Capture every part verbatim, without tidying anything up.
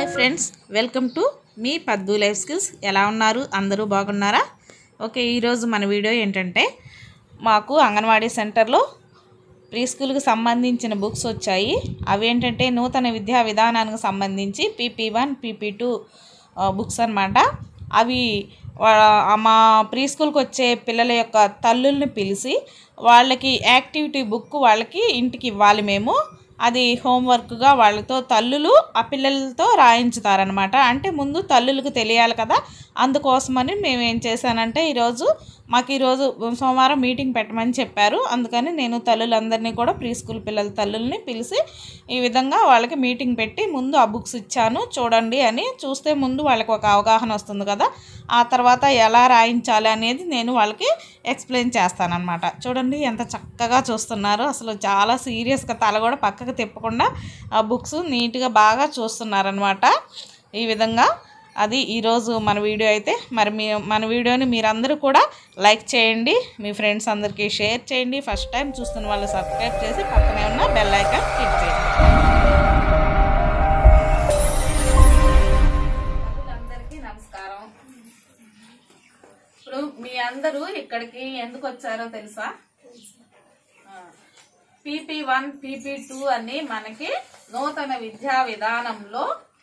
Friends, welcome to me పద్దు life skills. ఎలా ఉన్నారు? అందరూ బాగున్నారా? ఓకే, ఈరోజు మన వీడియో ఏంటంటే, మాకు అంగన్వాడీ సెంటర్లో ప్రీ స్కూల్కి సంబంధించిన బుక్స్ వచ్చాయి. అవి ఏంటంటే నూతన విద్యా విధానానికి సంబంధించి PP one PP two books అన్నమాట. అవి మా ప్రీ స్కూల్కి వచ్చే పిల్లల యొక్క తల్లుల్ని పిలిచి వాళ్ళకి యాక్టివిటీ బుక్ వాళ్ళకి ఇంటికి ఇవ్వాలి. మేము అది హోంవర్క్గా వాళ్ళతో తల్లులు ఆ పిల్లలతో రాయించుతారనమాట. అంటే ముందు తల్లులకు తెలియాలి కదా, అందుకోసమని మేము ఏం చేశానంటే, ఈరోజు మాకు ఈరోజు సోమవారం మీటింగ్ పెట్టమని చెప్పారు. అందుకని నేను తల్లులందరినీ కూడా ప్రీ స్కూల్ పిల్లల తల్లుల్ని పిలిచి ఈ విధంగా వాళ్ళకి మీటింగ్ పెట్టి ముందు ఆ బుక్స్ ఇచ్చాను. చూడండి అని చూస్తే ముందు వాళ్ళకి ఒక అవగాహన వస్తుంది కదా, ఆ తర్వాత ఎలా రాయించాలి అనేది నేను వాళ్ళకి ఎక్స్ప్లెయిన్ చేస్తానన్నమాట. చూడండి ఎంత చక్కగా చూస్తున్నారు. అసలు చాలా సీరియస్గా తల కూడా పక్కకు తిప్పకుండా ఆ బుక్స్ నీట్గా బాగా చూస్తున్నారనమాట. ఈ విధంగా అది ఈరోజు మన వీడియో అయితే. మరి మీ మన వీడియోని మీరందరూ కూడా లైక్ చేయండి, మీ ఫ్రెండ్స్ అందరికీ షేర్ చేయండి. ఫస్ట్ టైం చూస్తున్న వాళ్ళు సబ్స్క్రైబ్ చేసి పక్కనే ఉన్న బెల్ ఐకాన్ క్లిక్ చేయండి. అందరికీ నమస్కారం. ఇప్పుడు మీ అందరూ ఇక్కడికి ఎందుకు వచ్చారో తెలుసా? పీపీ వన్ పీపీ టూ అని మనకి నూతన విద్యా విధానంలో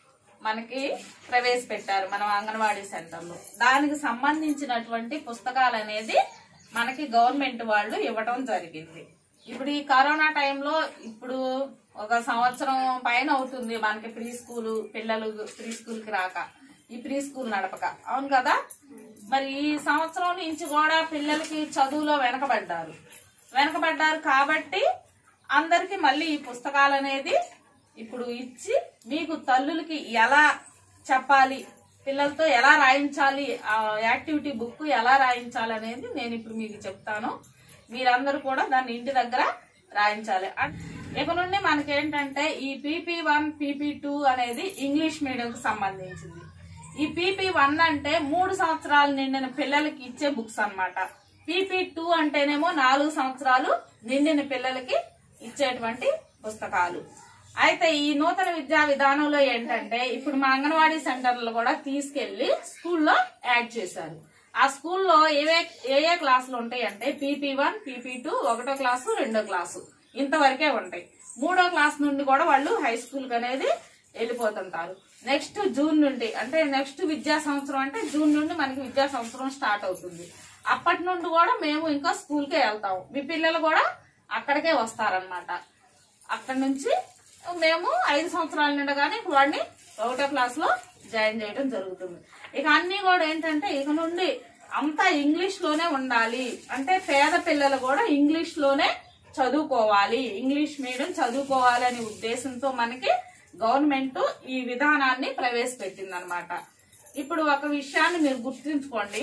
మనకి ప్రవేశపెట్టారు మన అంగన్వాడీ సెంటర్లో. దానికి సంబంధించినటువంటి పుస్తకాలు అనేది మనకి గవర్నమెంట్ వాళ్ళు ఇవ్వటం జరిగింది. ఇప్పుడు ఈ కరోనా టైంలో ఇప్పుడు ఒక సంవత్సరం పైన అవుతుంది మనకి ప్రీ స్కూల్ పిల్లలు ప్రీ స్కూల్కి రాక, ఈ ప్రీ స్కూల్ నడపక, అవును కదా. మరి ఈ సంవత్సరం నుంచి కూడా పిల్లలకి చదువులో వెనకబడ్డారు వెనకబడ్డారు కాబట్టి అందరికి మళ్ళీ ఈ పుస్తకాలు అనేది ఇప్పుడు ఇచ్చి మీకు తల్లులకి ఎలా చెప్పాలి, పిల్లలతో ఎలా రాయించాలి, ఆ యాక్టివిటీ బుక్ ఎలా రాయించాలి అనేది నేను ఇప్పుడు మీకు చెప్తాను. మీరందరూ కూడా దాన్ని ఇంటి దగ్గర రాయించాలి. ఇక నుండి మనకేంటంటే ఈ పీపీ వన్ పీపీ టూ అనేది ఇంగ్లీష్ మీడియంకి సంబంధించింది. ఈ పీపీ వన్ అంటే మూడు సంవత్సరాలు నిండిన పిల్లలకి ఇచ్చే బుక్స్ అన్నమాట. పీపీ టూ అంటేనేమో నాలుగు సంవత్సరాలు నిండిన పిల్లలకి ఇచ్చేటువంటి పుస్తకాలు. అయితే ఈ నూతన విద్యా విధానంలో ఏంటంటే ఇప్పుడు మా అంగన్వాడీ సెంటర్లు కూడా తీసుకెళ్లి స్కూల్లో యాడ్ చేశారు. ఆ స్కూల్లో ఏవే ఏ ఏ క్లాసులు ఉంటాయి అంటే పీపీ వన్ పీపీ టూ ఒకటో క్లాసు రెండో క్లాసు ఇంతవరకే ఉంటాయి. మూడో క్లాస్ నుండి కూడా వాళ్ళు హై స్కూల్ అనేది వెళ్ళిపోతుంటారు. నెక్స్ట్ జూన్ నుండి అంటే నెక్స్ట్ విద్యా సంవత్సరం అంటే జూన్ నుండి మనకి విద్యా సంవత్సరం స్టార్ట్ అవుతుంది. అప్పటి నుండి కూడా మేము ఇంకా స్కూల్కే వెళ్తాము. మీ పిల్లలు కూడా అక్కడికే వస్తారనమాట. అక్కడి నుంచి మేము ఐదు సంవత్సరాల నిండగానే వాడిని ఒకటో క్లాస్ లో జాయిన్ చేయడం జరుగుతుంది. ఇక అన్ని కూడా ఏంటంటే ఇక నుండి అంతా ఇంగ్లీష్ లోనే ఉండాలి. అంటే పేద పిల్లలు కూడా ఇంగ్లీష్ లోనే చదువుకోవాలి, ఇంగ్లీష్ మీడియం చదువుకోవాలి అనే ఉద్దేశంతో మనకి గవర్నమెంట్ ఈ విధానాన్ని ప్రవేశపెట్టింది అనమాట. ఇప్పుడు ఒక విషయాన్ని మీరు గుర్తుంచుకోండి.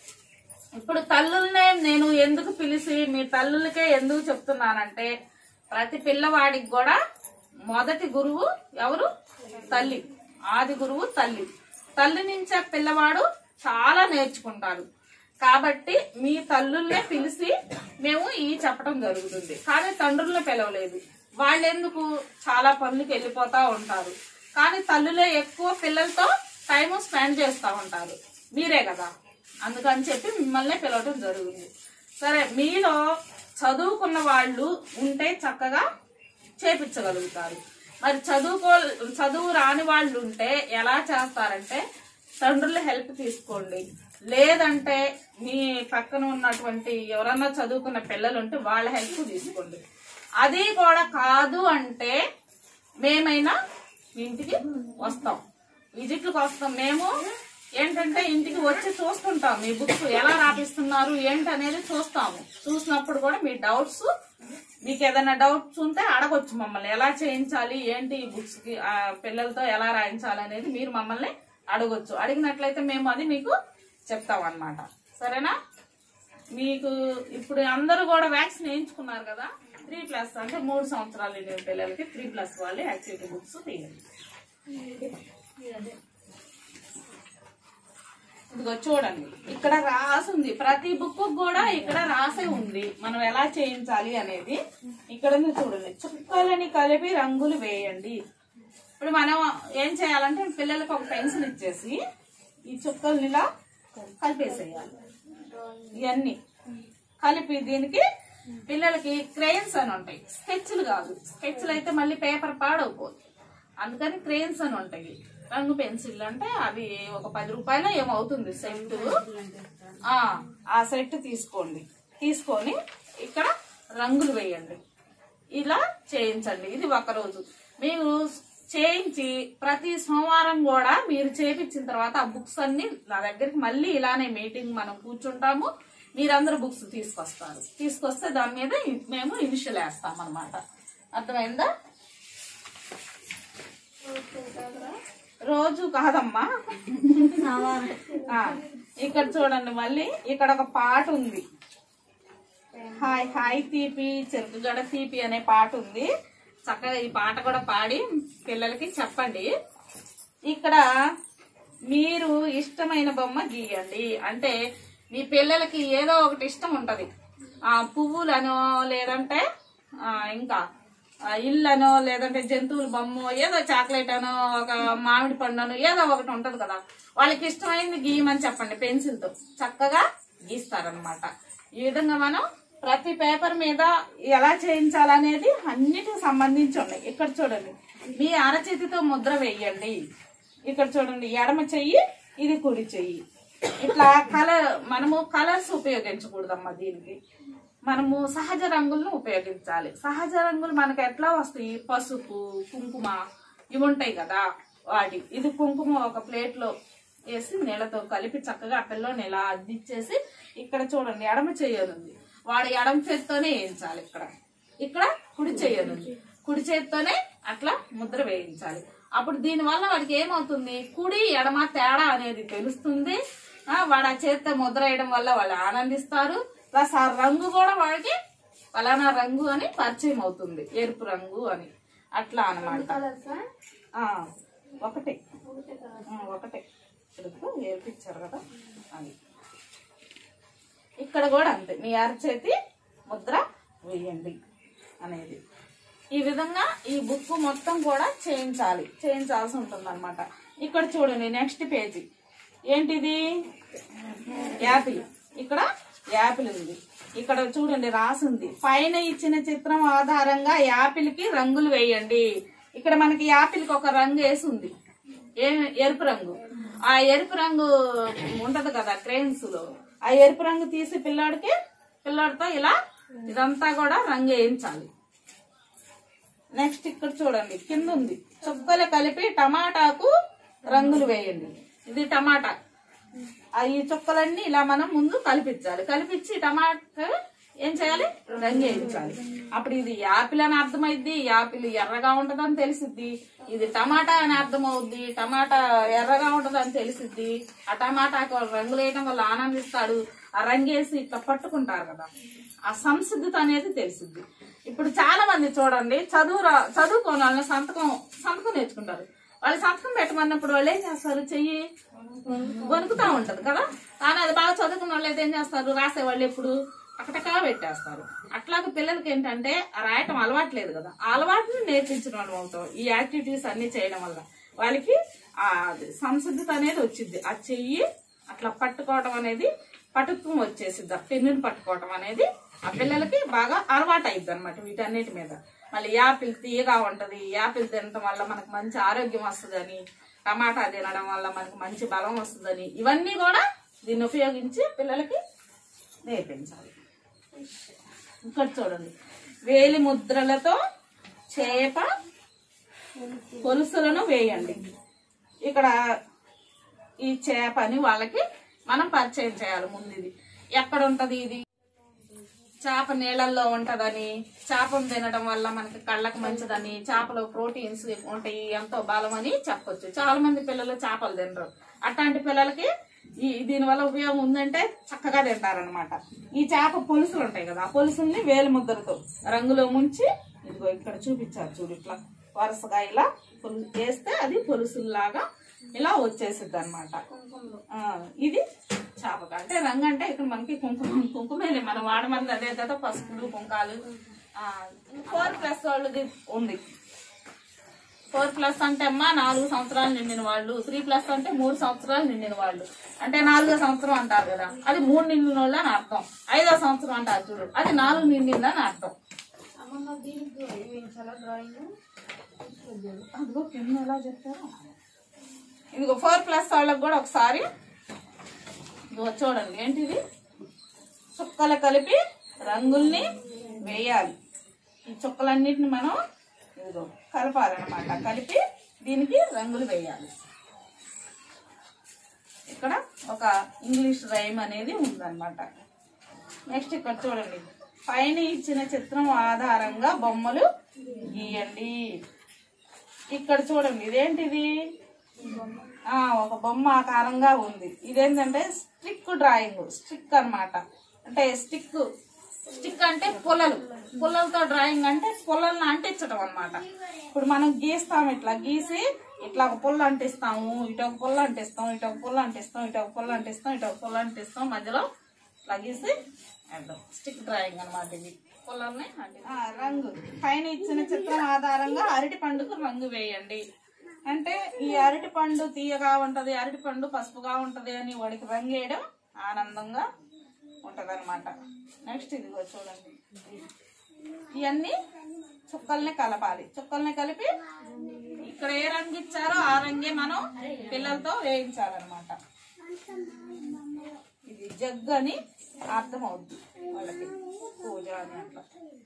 ఇప్పుడు తల్లుల్నే నేను ఎందుకు పిలిచి మీ తల్లులకే ఎందుకు చెప్తున్నానంటే, ప్రతి పిల్లవాడికి కూడా మొదటి గురువు ఎవరు? తల్లి. ఆది గురువు తల్లి. తల్లి నుంచే పిల్లవాడు చాలా నేర్చుకుంటారు. కాబట్టి మీ తల్లుల్నే పిలిచి మేము ఈ చెప్పడం జరుగుతుంది. కానీ తండ్రులను పిలవలేదు. వాళ్ళెందుకు చాలా పనులకు వెళ్ళిపోతా ఉంటారు. కానీ తల్లులే ఎక్కువ పిల్లలతో టైం స్పెండ్ చేస్తూ ఉంటారు. మీరే కదా, అందుకని చెప్పి మిమ్మల్ని పిలవడం జరుగుతుంది. సరే, మీలో చదువుకున్న వాళ్ళు ఉంటే చక్కగా చేపించగలుగుతారు. మరి చదువుకో చదువు రాని వాళ్ళు ఉంటే ఎలా చేస్తారంటే తండ్రుల హెల్ప్ తీసుకోండి. లేదంటే మీ పక్కన ఉన్నటువంటి ఎవరన్నా చదువుకున్న పిల్లలు ఉంటే వాళ్ళ హెల్ప్ తీసుకోండి. అది కూడా కాదు అంటే మేమైనా ఇంటికి వస్తాం, విజిట్లకు వస్తాం. మేము ఏంటంటే ఇంటికి వచ్చి చూస్తుంటాం, మీ బుక్స్ ఎలా రాపిస్తున్నారు ఏంటి అనేది చూస్తాము. చూసినప్పుడు కూడా మీ డౌట్స్, మీకు ఏదైనా డౌట్స్ ఉంటే అడగొచ్చు మమ్మల్ని. ఎలా చేయించాలి ఏంటి ఈ బుక్స్ కి పిల్లలతో ఎలా రాయించాలి అనేది మీరు మమ్మల్ని అడగొచ్చు. అడిగినట్లయితే మేము అది మీకు చెప్తాం అన్నమాట. సరేనా? మీకు ఇప్పుడు అందరూ కూడా వ్యాక్సిన్ వేయించుకున్నారు కదా. త్రీ ప్లస్ అంటే మూడు సంవత్సరాలు పిల్లలకి త్రీ ప్లస్ వాళ్ళు యాక్టివిటీ బుక్స్ తీయండి. ఇదిగో చూడండి, ఇక్కడ రాసింది ప్రతి బుక్ కూడా ఇక్కడ రాసే ఉంది మనం ఎలా చేయించాలి అనేది. ఇక్కడ చూడండి, చుక్కలని కలిపి రంగులు వేయండి. ఇప్పుడు మనం ఏం చేయాలంటే పిల్లలకు ఒక పెన్సిల్ ఇచ్చేసి ఈ చుక్కల్ని ఇలా కలిపేసేయాలి. ఇవన్నీ కలిపి దీనికి పిల్లలకి క్రేయన్స్ అని ఉంటాయి, స్కెచ్లు కాదు. స్కెచ్లు అయితే మళ్ళీ పేపర్ పాడైపోతుంది, అందుకని క్రేయన్స్ అని ఉంటాయి. రంగు పెన్సిల్ అంటే అవి ఒక పది రూపాయలు ఏమవుతుంది సెట్. ఆ సెట్ తీసుకోండి, తీసుకొని ఇక్కడ రంగులు వేయండి, ఇలా చేయించండి. ఇది ఒక రోజు మీరు చేయించి ప్రతి సోమవారం కూడా మీరు చేయించిన తర్వాత ఆ బుక్స్ అన్ని నా దగ్గరికి మళ్ళీ ఇలానే మీటింగ్ మనం కూర్చుంటాము. మీరందరూ బుక్స్ తీసుకొస్తారు, తీసుకొస్తే దాని మీద మేము ఇనిషియల్ వేస్తాం అన్నమాట. అర్థమైందా? రోజు కాదమ్మా, ఇక్కడ చూడండి మళ్ళీ ఇక్కడ ఒక పాట ఉంది, హాయ్ హాయ్ తీపి చెరుకుగడ తీపి అనే పాట ఉంది. చక్కగా ఈ పాట కూడా పాడి పిల్లలకి చెప్పండి. ఇక్కడ మీరు ఇష్టమైన బొమ్మ గీయండి. అంటే మీ పిల్లలకి ఏదో ఒకటి ఇష్టం ఉంటది, ఆ పువ్వులనో లేదంటే ఇంకా ఇల్లనో లేదంటే జంతువుల బొమ్మ, ఏదో చాక్లెట్ అనో ఒక మామిడి పండునో ఏదో ఒకటి ఉంటది కదా, వాళ్ళకి ఇష్టమైంది గీయమని చెప్పండి. పెన్సిల్తో చక్కగా గీస్తారనమాట. ఈ విధంగా మనం ప్రతి పేపర్ మీద ఎలా చేయించాలనేది అన్నిటికి సంబంధించి ఉన్నాయి. ఇక్కడ చూడండి, మీ అరచేతితో ముద్ర వేయండి. ఇక్కడ చూడండి, ఎడమ చెయ్యి, ఇది కుడి చెయ్యి. ఇట్లా కలర్ మనము కలర్స్ ఉపయోగించకూడదమ్మా. దీనికి మనము సహజ రంగులను ఉపయోగించాలి. సహజ రంగులు మనకు ఎట్లా వస్తాయి, పసుపు, కుంకుమ ఇవి ఉంటాయి కదా వాటి. ఇది కుంకుమ ఒక ప్లేట్ లో వేసి నీళ్ళతో కలిపి చక్కగా ఆ పిల్లని ఇలా అద్దిచ్చేసి ఇక్కడ చూడండి ఎడమ చెయ్యనుంది, వాడు ఎడమ చేతితోనే వేయించాలి. ఇక్కడ ఇక్కడ కుడి చెయ్యనుంది, కుడి చేతితోనే అట్లా ముద్ర వేయించాలి. అప్పుడు దీని వల్ల వాడికి ఏమవుతుంది, కుడి ఎడమ తేడా అనేది తెలుస్తుంది. వాడు ఆ చేతితో ముద్ర వేయడం వల్ల వాళ్ళు ఆనందిస్తారు. ప్లస్ ఆ రంగు కూడా వాడికి ఫలానా రంగు అని పరిచయం అవుతుంది, ఎరుపు రంగు అని. అట్లా అనమాట. ఒకటే ఒకటే ఏర్పించారు కదా అది. ఇక్కడ కూడా అంతే, మీ అరచేతి ముద్ర వేయండి అనేది. ఈ విధంగా ఈ బుక్ మొత్తం కూడా చేయించాలి, చేయించాల్సి ఉంటుంది అనమాట. ఇక్కడ చూడండి నెక్స్ట్ పేజీ ఏంటిది, యాపిల్. ఇక్కడ యాపిల్ ఉంది, ఇక్కడ చూడండి రాసింది, పైన ఇచ్చిన చిత్రం ఆధారంగా యాపిల్ కి రంగులు వేయండి. ఇక్కడ మనకి యాపిల్ కి ఒక రంగు వేసి ఉంది, ఏ ఎరుపు రంగు. ఆ ఎరుపు రంగు ఉంటది కదా క్రేన్స్ లో, ఆ ఎరుపు రంగు తీసి పిల్లాడికి పిల్లాడితో ఇలా ఇదంతా కూడా రంగు వేయించాలి. నెక్స్ట్ ఇక్కడ చూడండి కింద ఉంది, చుక్కలు కలిపి టమాటాకు రంగులు వేయండి. ఇది టమాటా, ఈ చుక్కలన్నీ ఇలా మనం ముందు కలిపించాలి. కలిపించి టమాటా ఏం చేయాలి, రంగు వేయించాలి. అప్పుడు ఇది యాపిల్ అని అర్థమైద్ది, యాపిల్ ఎర్రగా ఉంటదని తెలిసిద్ది. ఇది టమాటా అని అర్థం అవుద్ది, టమాటా ఎర్రగా ఉంటదని తెలిసిద్ది. ఆ టమాటాకు రంగులు వేయడం వల్ల ఆనందిస్తాడు. ఆ రంగేసి ఇట్లా పట్టుకుంటారు కదా, ఆ సంసిద్ధత అనేది తెలిసిద్ది. ఇప్పుడు చాలా మంది చూడండి చదువు చదువుకోని వాళ్ళని సంతకం సంతకం నేర్చుకుంటారు. వాళ్ళు సంతకం పెట్టమన్నప్పుడు వాళ్ళు ఏం చేస్తారు, చెయ్యి వణుకుతా ఉంటది కదా. కానీ అది బాగా చదువుకున్న వాళ్ళు అయితే ఏం చేస్తారు, రాసేవాళ్ళు ఎప్పుడు అక్కటకా పెట్టేస్తారు. అట్లాగే పిల్లలకి ఏంటంటే రాయటం అలవాట్లేదు కదా, ఆ అలవాటుని నేర్పించడం వాళ్ళు అవుతాం. ఈ యాక్టివిటీస్ అన్ని చేయడం వల్ల వాళ్ళకి ఆ సంసిద్ధత అనేది వచ్చింది. ఆ చెయ్యి అట్లా పట్టుకోవడం అనేది పటుత్వం వచ్చేసిద్ది, ఆ పెన్నుని పట్టుకోవడం అనేది ఆ పిల్లలకి బాగా అలవాటు అయిద్ది అనమాట వీటన్నిటి మీద. మళ్ళీ యాపిల్ తీయగా ఉంటది, యాపిల్ తినడం వల్ల మనకు మంచి ఆరోగ్యం వస్తుందని, టమాటా తినడం వల్ల మనకు మంచి బలం వస్తుందని, ఇవన్నీ కూడా దీన్ని ఉపయోగించి పిల్లలకి నేర్పించాలి. ఇక్కడ చూడండి, వేలి ముద్రలతో చేప పొలుసులను వేయండి. ఇక్కడ ఈ చేపని వాళ్ళకి మనం పరిచయం చేయాలి ముందు. ఇది ఎక్కడ ఉంటది, ఇది చేప నీళ్ళల్లో ఉంటదని, చేపను తినడం వల్ల మనకి కళ్ళకు మంచిదని, చేపలో ప్రోటీన్స్ ఉంటాయి, ఎంతో బలం అని చెప్పొచ్చు. చాలా మంది పిల్లలు చేపలు తినరు. అట్లాంటి పిల్లలకి ఈ దీనివల్ల ఉపయోగం ఉందంటే చక్కగా తింటారనమాట. ఈ చేప పొలుసులు ఉంటాయి కదా, ఆ పొలుసుల్ని వేలు ముద్రతో రంగులో ముంచి ఇదిగో ఇక్కడ చూపించారు చూడు, ఇట్లా వరుసగా ఇలా వేస్తే అది పొలుసుల్లాగా ఇలా వచ్చేసిద్ది అనమాట. ఇది చేపక అంటే రంగు అంటే ఇక్కడ మనకి కుంకుమ కుంకుమేలే మనం వాడమంది, అదే కదా పసుపులు కుంకాలు. ఫోర్ ప్లస్ వాళ్ళది ఉంది. ఫోర్ ప్లస్ అంటే అమ్మా నాలుగు సంవత్సరాలు నిండిన వాళ్ళు, త్రీ ప్లస్ అంటే మూడు సంవత్సరాలు నిండిన వాళ్ళు. అంటే నాలుగో సంవత్సరం అంటారు కదా, అది మూడు నిండిన వాళ్ళు అని అర్థం. ఐదో సంవత్సరం అంటారు చూడు, అది నాలుగు నిండిందని అర్థం. అదిగో కింద ఎలా చెప్తారు. ఇదిగో ఫోర్ ప్లస్ వాళ్ళకి కూడా ఒకసారి ఇదిగో చూడండి, ఏంటిది చుక్కలు కలిపి రంగుల్ని వేయాలి. ఈ చుక్కలన్నిటిని మనం ఇదిగో కలపాలన్నమాట. కలిపి దీనికి రంగులు వేయాలి. ఇక్కడ ఒక ఇంగ్లీష్ రైమ్ అనేది ఉందన్నమాట. నెక్స్ట్ ఇక్కడ చూడండి, పైన ఇచ్చిన చిత్రం ఆధారంగా బొమ్మలు గీయండి. ఇక్కడ చూడండి, ఇదేంటిది ఆ ఒక బొమ్మ ఆకారంగా ఉంది. ఇదేంటంటే స్టిక్ డ్రాయింగ్. స్టిక్ అన్నమాట. అంటే స్టిక్ స్టిక్ అంటే పుల్లలు, పుల్లలతో డ్రాయింగ్ అంటే పుల్లలను అంటించడం అన్నమాట. ఇప్పుడు మనం గీస్తాం, ఇట్లా గీసి ఇట్లా ఒక పుల్ల అంటిస్తాము, ఇటు ఒక పుల్ల అంటిస్తాం, ఇటు ఒక పుల్ల అంటిస్తాం, ఇటు ఒక పుల్ల అంటిస్తాం, ఇటు ఒక పుల్ల అంటిస్తాం, మధ్యలో ఇట్లా గీసి వేద్దాం. స్టిక్ డ్రాయింగ్ అన్నమాట. ఇది పుల్లల్ని రంగు. పైన ఇచ్చిన చిత్రం ఆధారంగా అరటి పండుకు రంగు వేయండి. అంటే ఈ అరటి పండు తీయగా ఉంటది, అరటి పండు పసుపుగా ఉంటది అని వాడికి రంగు వేయడం ఆనందంగా ఉంటది అనమాట. నెక్స్ట్ ఇదిగో చూడండి, ఇవన్నీ చుక్కల్ని కలపాలి. చుక్కల్ని కలిపి ఇక్కడ ఏ రంగు ఇచ్చారో ఆ రంగే మనం పిల్లలతో వేయించాలన్నమాట. ఇది జగ్గు అని అర్థం అవుద్ది వాళ్ళకి, పూజ అని అట్లా.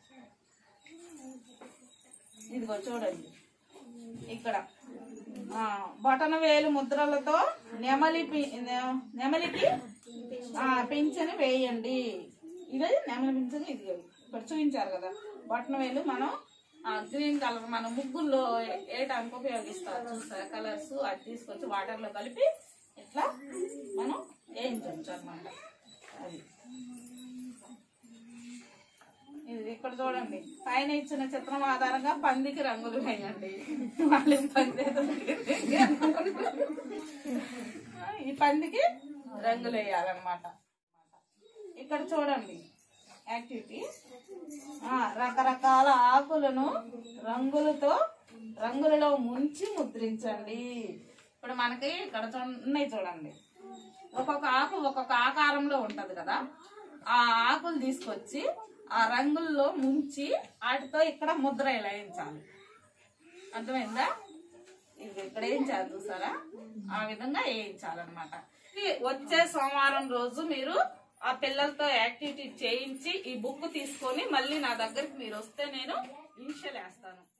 ఇదిగో చూడండి, ఇక్కడ బటన వేలు ముద్రలతో నెమలి నెమలికి పింఛని వేయండి. ఇది నెమలి పింఛని. ఇది ఇక్కడ చూపించారు కదా, బటన వేలు మనం గ్రీన్ కలర్ మన ముగ్గుల్లో వేయటానికి ఉపయోగిస్తారు చూస్తారా, కలర్స్ అది తీసుకొచ్చి వాటర్ లో కలిపి ఇట్లా మనం వేయించవచ్చు అన్నమాట. అది ఇది ఇక్కడ చూడండి, పైన ఇచ్చిన చిత్రం ఆధారంగా పందికి రంగులు వేయండి. మళ్ళీ పంది ఈ పందికి రంగులు వేయాలన్నమాట. ఇక్కడ చూడండి యాక్టివిటీ, రకరకాల ఆకులను రంగులతో రంగులలో ముంచి ముద్రించండి. ఇప్పుడు మనకి ఇక్కడ ఉన్నాయి చూడండి, ఒక్కొక్క ఆకు ఒక్కొక్క ఆకారంలో ఉంటది కదా, ఆ ఆకులు తీసుకొచ్చి ఆ రంగుల్లో ముంచి వాటితో ఇక్కడ ముద్ర వేయించాలి. అర్థమైందా? ఇది ఇక్కడ వేయించాలి చూసారా, ఆ విధంగా వేయించాలన్నమాట. వచ్చే సోమవారం రోజు మీరు ఆ పిల్లలతో యాక్టివిటీ చేయించి ఈ బుక్ తీసుకొని మళ్ళీ నా దగ్గరికి మీరు వస్తే నేను ఇనిషియల్ వేస్తాను.